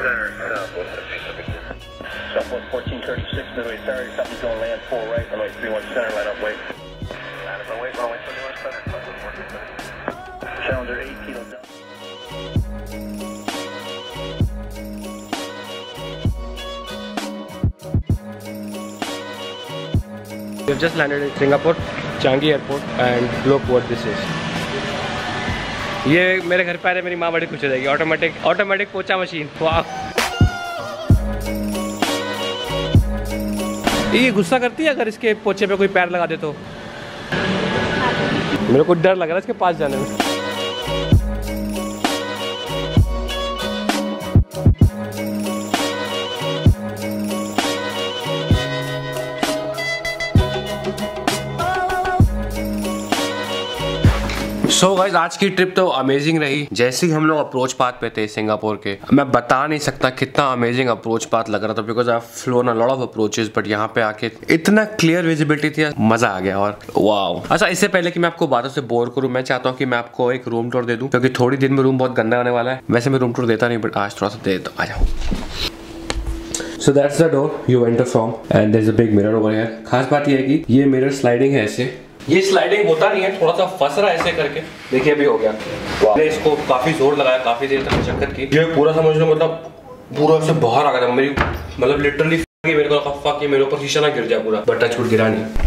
Southwest 1436, midway started, something's going land 4 right, runway 31 center, line up, wait. Runway 21 center, Southwest 1436. Challenger 8 kilo down. We have just landed in Singapore, Changi Airport, and look what this is. ये मेरे घर पे आ रहे, मेरी माँ बड़ी खुश हो जाएगी। ऑटोमेटिक पोछा मशीन। वाह, ये गुस्सा करती है अगर इसके पोछे पे कोई पैर लगा दे तो। मेरे को डर लग रहा है इसके पास जाने में। सो गाइस, आज की ट्रिप तो अमेजिंग रही। जैसे ही हम लोग अप्रोच पाथ पे थे सिंगापुर के, मैं बता नहीं सकता कितना अमेजिंग अप्रोच पाथ लग रहा था, because I flown a lot of approaches, but यहाँ पे आके इतना क्लियर विजिबिलिटी थी, मजा आ गया। और वाओ। अच्छा, इससे पहले कि मैं आपको बातों से बोर करूँ, मैं चाहता हूँ कि मैं आपको एक रूम टूर दे दूँ, क्योंकि थोड़ी दिन में रूम बहुत गंदा होने वाला है। वैसे मैं रूम टूर देता नहीं, बट आज थोड़ा सा दे दो। आ जाओ। So that's the door you enter from, and there's a big mirror over here. खास बात ये है कि ये मिरर स्लाइडिंग है ऐसे। ये स्लाइडिंग होता नहीं है, थोड़ा सा फंस रहा है ऐसे करके। देखिए अभी हो गया। मैंने इसको काफी जोर लगाया, काफी देर तक मशक्कत की। ये पूरा समझ लो, मतलब पूरा से बाहर आ गया था मेरी, मतलब लिटरली मेरे को फक ये मेरे ऊपर शीशा ना गिर जाए पूरा, बट टच वुड गिरा नहीं।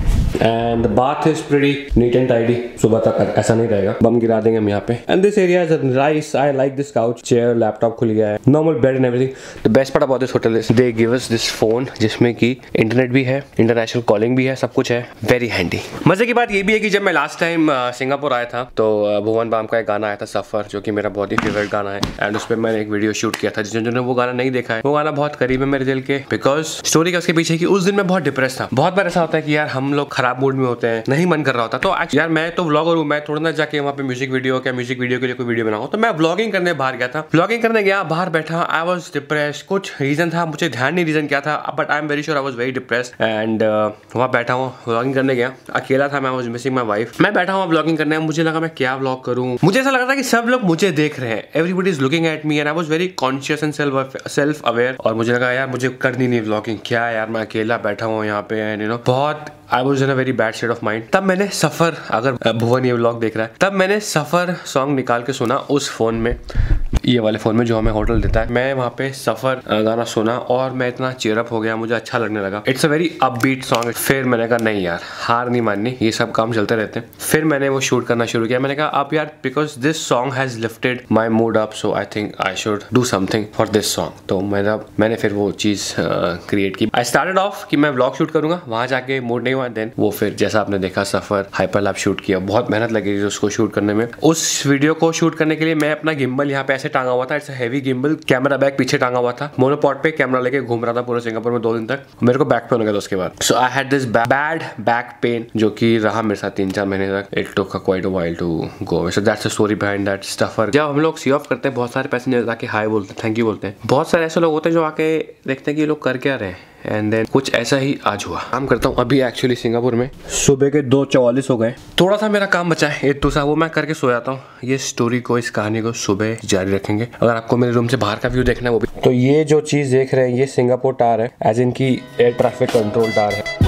And the bath is pretty neat and tidy. सुबह तक ऐसा नहीं रहेगा, बम गिरा देंगे हम यहाँ पे। And this area is nice, I like this couch, chair, laptop खुल गया है, normal bed and everything. The best part about this hotel is they give us this phone, जिसमें कि इंटरनेट भी है, इंटरनेशनल कॉलिंग भी है, सब कुछ है, वेरी हैंडी। मजे की बात ये भी है कि जब मैं लास्ट टाइम सिंगापुर आया था, तो भुवन बाम का एक गाना आया था सफर, जो कि मेरा बहुत ही फेवरेट गाना है। एंड उस पर मैंने एक वीडियो शूट किया था। जिन्होंने वो गाना नहीं देखा है, वो गाना बहुत करीब है मेरे दिल के, बिकॉज स्टोरी का उसके पीछे की उस दिन मैं बहुत डिप्रेस था। बहुत बार ऐसा होता है कि यार हम लोग खराब मूड में होते हैं, नहीं मन कर रहा होता, तो यार मैं तो व्लॉगर हूँ, मैं थोड़ा ना जाके वहाँ पे म्यूजिक वीडियो के लिए कोई वीडियो बनाऊँ। तो मैं व्लॉगिंग करने बाहर गया था, व्लॉगिंग करने गया, बाहर बैठा, आई वाज डिप्रेस। कुछ रीजन था, मुझे ध्यान नहीं रीजन क्या था, but I am very sure I was very depressed. And वहाँ बैठा हूँ, व्लॉगिंग करने गया, अकेला था मैं, वाज मिसिंग माय वाइफ। मैं बैठा हूँ व्लॉगिंग करने, मुझे लगा मैं क्या व्लॉग करूँ। मुझे ऐसा लगा था कि सब लोग मुझे देख रहे हैं, everybody is looking at me, and I was very conscious and self aware. और मुझे लगा यार मुझे करनी नहीं व्लॉगिंग, क्या यार मैं अकेला बैठा हूँ यहाँ पे, एंड यू नो बहुत I was in a very bad state of mind. तब मैंने सफर, अगर भुवन ये व्लॉग देख रहा है, तब मैंने सफर सॉन्ग निकाल के सुना उस फोन में, ये वाले फोन में जो हमें होटल देता है। मैं वहाँ पे सफर गाना सुना और मैं इतना चेयरअप हो गया, मुझे अच्छा लगने लगा। It's a very upbeat song. फिर मैंने कहा नहीं यार, हार नहीं माननी, ये सब काम चलते रहते हैं। फिर मैंने वो शूट करना शुरू किया। मैंने कहा अब यार, because this song has lifted my mood up, so I think I should do something for this song. तो मैंने फिर वो चीज क्रिएट की। आई स्टार्टेड ऑफ कि मैं व्लॉग शूट करूंगा, वहां जाके मूड नहीं हुआ, देन वो फिर जैसा आपने देखा सफर हाइपरलैप शूट किया। बहुत मेहनत लगी उसको शूट करने में। उस वीडियो को शूट करने के लिए मैं अपना गिम्बल यहाँ पे ऐसे टांगा हुआ था, it's heavy gimbal, camera bag पीछे टांगा हुआ था, मोनोपॉड पे कैमरा लेके घूम रहा था पूरे सिंगापुर में 2 दिन तक। मेरे को बैक पेन हो गया था उसके बाद। So I had this bad back pain, जो कि रहा मेरे साथ 3-4 महीने तक। It took quite a while to go. So that's the story behind that Safar. जब हम लोग सी ऑफ करते हैं, बहुत सारे पैसेंजर आके हाय बोलते हैं, थैंक यू बोलते हैं। बहुत सारे ऐसे लोग होते हैं जो आके देखते हैं कि ये लोग कर क्या रहे हैं। एंड देन कुछ ऐसा ही आज हुआ। काम करता हूँ अभी एक्चुअली सिंगापुर में, सुबह के 2:44 हो गए। थोड़ा सा मेरा काम बचा है, एक दूसरा वो मैं करके सो जाता हूँ। ये स्टोरी को, इस कहानी को सुबह जारी रखेंगे। अगर आपको मेरे रूम से बाहर का व्यू देखना है वो भी, तो ये जो चीज़ देख रहे हैं, ये सिंगापुर टावर है, एज इन की एयर ट्रैफिक कंट्रोल टावर है।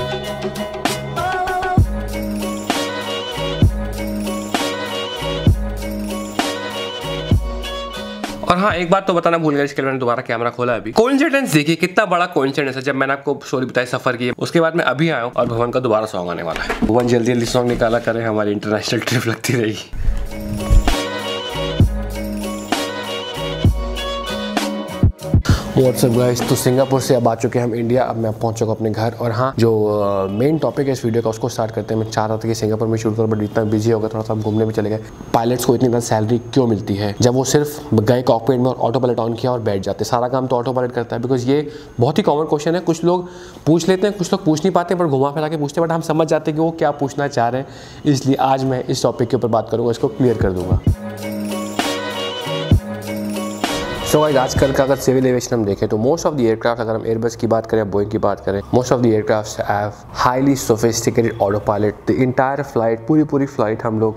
और हाँ, एक बात तो बताना भूल गया, इसके लिए मैंने दोबारा कैमरा खोला अभी। कोइंसिडेंस देखिए कितना बड़ा कोइंसिडेंस है। जब मैंने आपको स्टोरी बताई सफर की, उसके बाद मैं अभी आया हूँ और भुवन का दोबारा सॉन्ग आने वाला है। भुवन जल्दी जल्दी सॉन्ग निकाला करें, हमारी इंटरनेशनल ट्रिप लगती रहेगी। व्हाट्सअप गाइस, तो सिंगापुर से अब आ चुके हैं हम इंडिया। अब मैं पहुंच चुका अपने घर। और हाँ, जो मेन टॉपिक है इस वीडियो का, उसको स्टार्ट करते हैं। मैं चाह रहा था कि सिंगापुर में शूट करूँ, बट इतना बिजी हो गया, थोड़ा सा घूमने में चले गए। पायलट्स को इतनी ज़्यादा सैलरी क्यों मिलती है जब वो सिर्फ गए कॉकपिट में और ऑटो पायलट ऑन किया और बैठ जाते? सारा काम तो ऑटो पायलट करता है। बिकॉज ये बहुत ही कॉमन क्वेश्चन है। कुछ लोग पूछ लेते हैं, कुछ लोग पूछ नहीं पाते, पर घुमा फिरा के पूछते हैं, बट हम समझ जाते हैं कि वो क्या पूछना चाह रहे हैं। इसलिए आज मैं इस टॉपिक के ऊपर बात करूँगा, इसको क्लियर कर दूँगा। सो गाइस, आजकल का अगर सिविल एविएशन हम देखें तो मोस्ट ऑफ द एयरक्राफ्ट, अगर हम एयरबस की बात करें, बोइंग की बात करें, most of the aircraft have highly sophisticated auto pilot. The entire flight, पूरी फ्लाइट हम लोग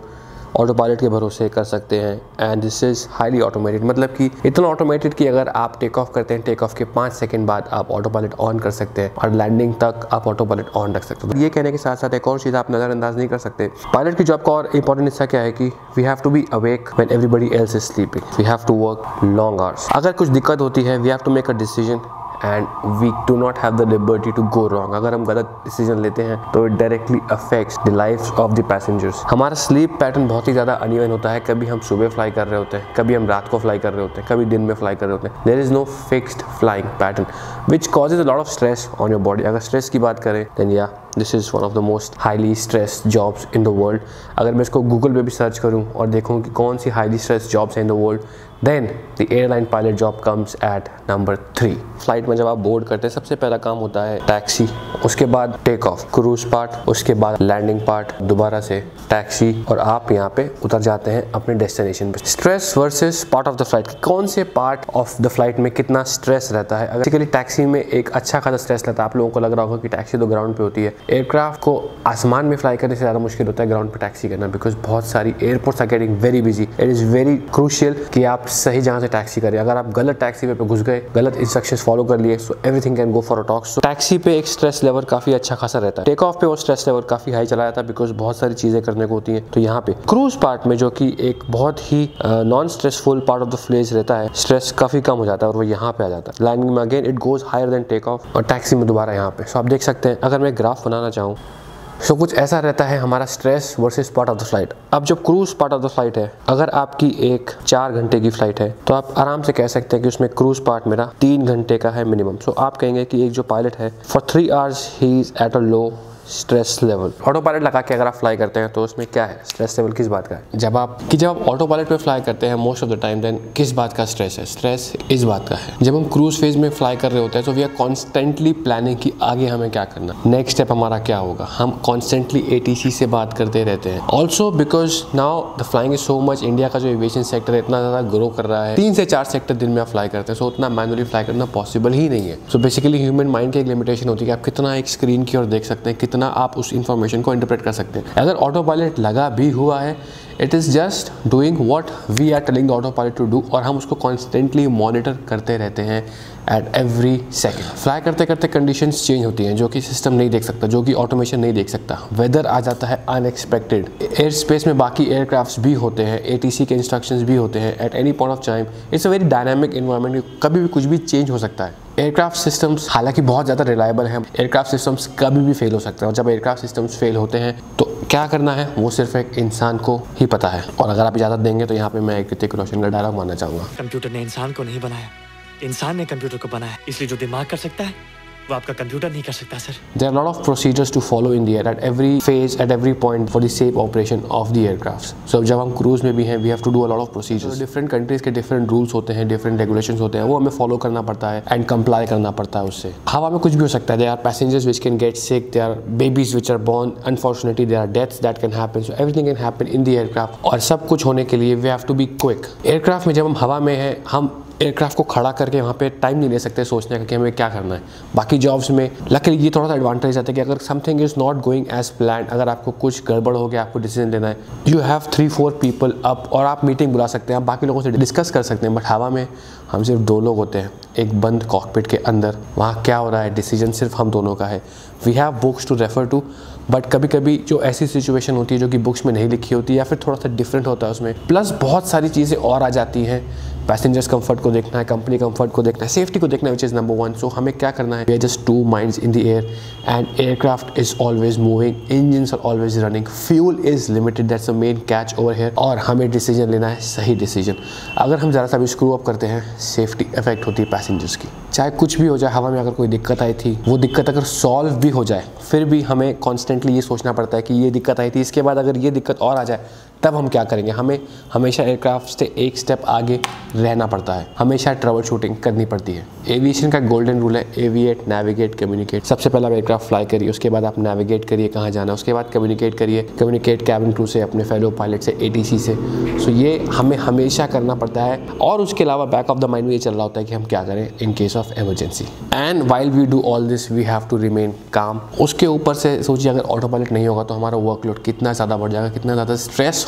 ऑटो पायलट के भरोसे कर सकते हैं। And this is highly automated, मतलब कि इतना ऑटोमेटेड कि अगर आप टेक ऑफ करते हैं, टेक ऑफ के 5 सेकंड बाद आप ऑटो पायलट ऑन कर सकते हैं और लैंडिंग तक आप ऑटो पायलट ऑन रख सकते हैं। ये कहने के साथ साथ एक और चीज़ आप नज़रअंदाज नहीं कर सकते, पायलट की जॉब का और इंपॉर्टेंट हिस्सा क्या है कि we have to be awake when everybody else is sleeping, we have to work long hours. अगर कुछ दिक्कत होती है, we have to make a decision and we do not have the liberty to go wrong. अगर हम गलत decision लेते हैं तो it directly affects the life of the passengers. हमारा स्लीप पैटर्न बहुत ही ज़्यादा अनइवन होता है, कभी हम सुबह फ्लाई कर रहे होते हैं, कभी हम रात को फ्लाई कर रहे होते हैं, कभी दिन में फ्लाई कर रहे होते हैं। There is no fixed flying pattern which causes a lot of stress on your body. अगर स्ट्रेस की बात करें then yeah this is one of the most highly stress jobs in the world. अगर मैं इसको गूगल पे भी search करूँ और देखूँ कि कौन सी हाईली स्ट्रेस जॉब्स हैं in the world, then the airline pilot job comes at number 3। Flight में जब आप बोर्ड करते हैं सबसे पहला काम होता है टैक्सी, उसके बाद टेक ऑफ, क्रूज पार्ट, उसके बाद लैंडिंग पार्ट, दोबारा से टैक्सी और आप यहाँ पे उतर जाते हैं अपने डेस्टिनेशन पे। Stress versus part of the flight, कौन से पार्ट ऑफ द फ्लाइट में कितना स्ट्रेस रहता है। बेसिकली टैक्सी में एक अच्छा खासा स्ट्रेस रहता है। आप लोगों को लग रहा होगा कि टैक्सी तो ग्राउंड पे होती है, एयरक्राफ्ट को आसमान में फ्लाई करने से ज़्यादा मुश्किल होता है ग्राउंड पे टैक्सी करना, बिकॉज बहुत सारी airports are getting very busy. It is very crucial कि आप सही जगह से टैक्सी करें। अगर आप गलत टैक्सी पे घुस गए, गलत इंस्ट्रक्शंस फॉलो कर लिए, so everything can go for a toss. Taxi पे एक स्ट्रेस लेवल काफी अच्छा खासा रहता है। टेक ऑफ पे वो स्ट्रेस लेवल काफी हाई चला जाता है बिकॉज बहुत सारी चीजें करने को होती हैं। तो यहाँ पे क्रूज पार्ट में जो कि एक बहुत ही non stressful part of the flight रहता है, स्ट्रेस काफी कम हो जाता है और वो यहाँ पे आ जाता है। लैंडिंग में again it goes higher than take off और टैक्सी में दोबारा यहाँ पे। सो आप देख सकते हैं, अगर मैं ग्राफ बनाना चाहूँ सो कुछ ऐसा रहता है हमारा stress versus part of the flight. अब जब cruise part of the flight है, अगर आपकी एक 4 घंटे की फ्लाइट है तो आप आराम से कह सकते हैं कि उसमें क्रूज पार्ट मेरा 3 घंटे का है मिनिमम। सो आप कहेंगे कि एक जो पायलट है for 3 hours he is at a low stress level. Auto pilot लगा के अगर आप फ्लाई करते हैं तो उसमें क्या है, स्ट्रेस लेवल किस बात का है। जब आप ऑटो पायलट पे फ्लाई करते हैं most of the time, then किस बात का स्ट्रेस है, स्ट्रेस इस बात का है। जब हम क्रूज फेज में फ्लाई कर रहे होते हैं तो वी आर कॉन्स्टेंटली प्लानिंग कि आगे हमें क्या करना, नेक्स्ट स्टेप हमारा क्या होगा। हम कॉन्स्टेंटली ATC से बात करते रहते हैं। Also because now the flying is so much, India का जो एविएशन सेक्टर है इतना ज़्यादा ग्रो कर रहा है, 3 से 4 सेक्टर दिन में आप फ्लाई करते हैं, सो उतना मैनुअली फ्लाई करना पॉसिबल ही नहीं है। सो बेसिकली ह्यूमन माइंड की एक लिमिटेशन होती है कि आप कितना एक स्क्रीन की ओर देख सकते हैं, कितना आप उस इन्फॉर्मेशन को इंटरप्रेट कर सकते हैं। अगर ऑटो पायलट लगा भी हुआ है, it is just doing what we are telling the auto pilot to do और हम उसको कॉन्स्टेंटली मॉनिटर करते रहते हैं एट एवरी सेकेंड। फ्लाई करते करते कंडीशंस चेंज होती हैं जो कि सिस्टम नहीं देख सकता, जो कि ऑटोमेशन नहीं देख सकता। वेदर आ जाता है अनएक्सपेक्टेड। एयर स्पेस में बाकी एयरक्राफ्ट्स भी होते हैं, ATC के इंस्ट्रक्शंस भी होते हैं at any point of time. It's a very dynamic environment, कभी भी कुछ भी चेंज हो सकता है। एयरक्राफ्ट सिस्टम्स हालांकि बहुत ज़्यादा रिलायबल हैं, एयरक्राफ्ट सिस्टम्स कभी भी फेल हो सकते हैं और जब एयरक्राफ्ट सिस्टम्स फेल होते हैं तो क्या करना है वो सिर्फ एक इंसान को ही पता है। और अगर आप इजाज़त देंगे तो यहाँ पे मैं एक ऋतिक रोशन का डायलॉग मानना चाहूँगा। कंप्यूटर ने इंसान को नहीं बनाया, इंसान ने कंप्यूटर को बनाया, इसलिए जो दिमाग कर सकता है वो आपका कंप्यूटर नहीं कर सकता sir. There are a lot of procedures to follow in the air at every phase, at every point for the safe operation of the aircrafts. So जब हम क्रूज में भी हैं, we have to do a lot of procedures. Different countries के different rules होते हैं, different regulations होते हैं, वो हमें follow करना पड़ता है and comply करना पड़ता है उससे। हवा में कुछ भी हो सकता है, there are passengers which can get sick, there are babies which are born, unfortunately there are deaths that can happen, so everything can happen in the aircraft। और सब कुछ होने के लिए we have to be quick। Aircraft में जब हम हवा में हैं, हम एयरक्राफ्ट को खड़ा करके वहाँ पे टाइम नहीं ले सकते सोचने का कि हमें क्या करना है। बाकी जॉब्स में लकीली ये थोड़ा सा एडवांटेज आता है कि अगर something is not going as plan, अगर आपको कुछ गड़बड़ हो गया, आपको डिसीजन लेना है, यू हैव 3-4 पीपल अप और आप मीटिंग बुला सकते हैं, आप बाकी लोगों से डिस्कस कर सकते हैं। बट हवा में हम सिर्फ 2 लोग होते हैं एक बंद कॉकपिट के अंदर, वहाँ क्या हो रहा है डिसीजन सिर्फ हम दोनों का है। We have books to refer to, but कभी कभी जो ऐसी सिचुएशन होती है जो कि बुक्स में नहीं लिखी होती या फिर थोड़ा सा डिफरेंट होता है उसमें, प्लस बहुत सारी चीज़ें और आ जाती हैं। पैसेंजर्स कंफर्ट को देखना है, कंपनी कंफर्ट को देखना है, सेफ्टी को देखना है, विच इज़ नंबर 1। सो हमें क्या करना है, we are just 2 minds in the air and aircraft is always moving, engines are always running, fuel is limited, that's the main catch over here। और हमें डिसीजन लेना है सही डिसीजन। अगर हम ज़रा सा भी स्क्रू अप करते हैं, सेफ्टी इफेक्ट होती है पैसेंजर्स की। चाहे कुछ भी हो जाए, हवा में अगर कोई दिक्कत आई थी, वो दिक्कत अगर सॉल्व भी हो जाए, फिर भी हमें कॉन्स्टेंटली ये सोचना पड़ता है कि ये दिक्कत आई थी, इसके बाद अगर ये दिक्कत और आ जाए तब हम क्या करेंगे। हमें हमेशा एयरक्राफ्ट से एक स्टेप आगे रहना पड़ता है, हमेशा ट्रबल शूटिंग करनी पड़ती है। एविएशन का गोल्डन रूल है, एविएट, नेविगेट, कम्युनिकेट। सबसे पहले आप एयरक्राफ्ट फ्लाई करिए, उसके बाद आप नेविगेट करिए कहाँ जाना, उसके बाद कम्युनिकेट करिए, कम्युनिकेट कैबिन क्रू से, अपने फेलो पायलट से, ATC से। सो ये हमें हमेशा करना पड़ता है। और उसके अलावा बैक ऑफ द माइंड में ये चल रहा होता है कि हम क्या करें in case of emergency. And while we do all this we have to remain काम। उसके ऊपर से सोचिए अगर ऑटो पायलट नहीं होगा तो हमारा वर्कलोड कितना ज़्यादा बढ़ जाएगा, कितना ज़्यादा स्ट्रेस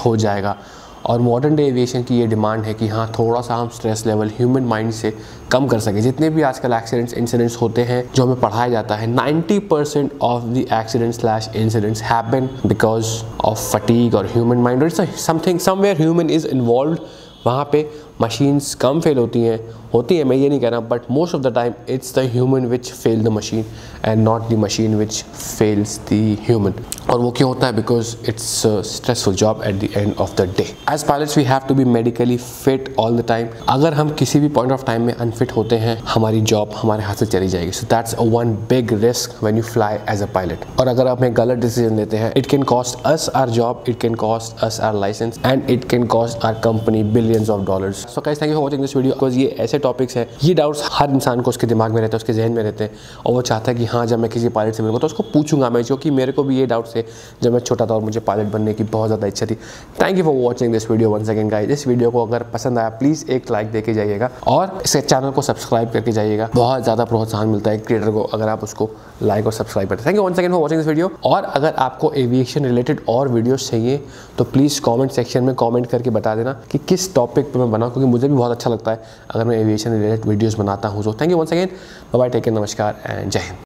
हो जाएगा। और मॉडर्न डे एविएशन की ये डिमांड है कि हाँ थोड़ा सा हम स्ट्रेस लेवल ह्यूमन माइंड से कम कर सकें। जितने भी आजकल एक्सीडेंट्स इंसिडेंट्स होते हैं जो हमें पढ़ाया जाता है, 90% of the accidents / incidents happen because of fatigue और human mind, something somewhere human is involved. वहाँ पे मशीन्स कम फेल होती हैं, मैं ये नहीं कह रहा, but most of the time it's the human which fail the machine and not the machine which fails the human. और वो क्यों होता है? Because it's stressful job at the end of the day. As pilots we have to be medically fit all the time. अगर हम किसी भी point of time में अनफिट होते हैं, हमारी जॉब हमारे हाथ से चली जाएगी। So that's one big risk when you fly as a pilot. और अगर आप एक गलत डिसीजन लेते हैं, it can cost us our job, it can cost us our licence and it can cost our company billions of dollars. So guys, thank you for watching this video. Because ये ऐसे topics हैं, ये doubts हर इंसान को उसके दिमाग में रहते हैं, उसके जहन में रहते हैं, और वो चाहता है कि हाँ जब मैं किसी पायलट से मिलूंगा तो उसको पूछूंगा मैं, क्योंकि मेरे को भी ये डाउट्स है जब मैं छोटा था और मुझे पायलट बनने की बहुत ज़्यादा इच्छा थी। Thank you for watching this video once again guys. इस वीडियो को अगर पसंद आया प्लीज़ एक लाइक दे के जाइएगा और इस चैनल को सब्सक्राइब करके जाइएगा। बहुत ज़्यादा प्रोत्साहन मिलता है क्रिएटर को अगर आप उसको लाइक और सब्सक्राइब करते हैं। Thank you once again for watching this video. और अगर आपको एविएशन रिलेटेड और वीडियोस चाहिए तो प्लीज़ कमेंट सेक्शन में कमेंट करके बता देना कि किस टॉपिक पे मैं बनाऊं, क्योंकि मुझे भी बहुत अच्छा लगता है अगर मैं एविएशन रिलेटेड वीडियोस बनाता हूं। So thank you once again, bye bye, take care, नमस्कार एंड जय हिंद।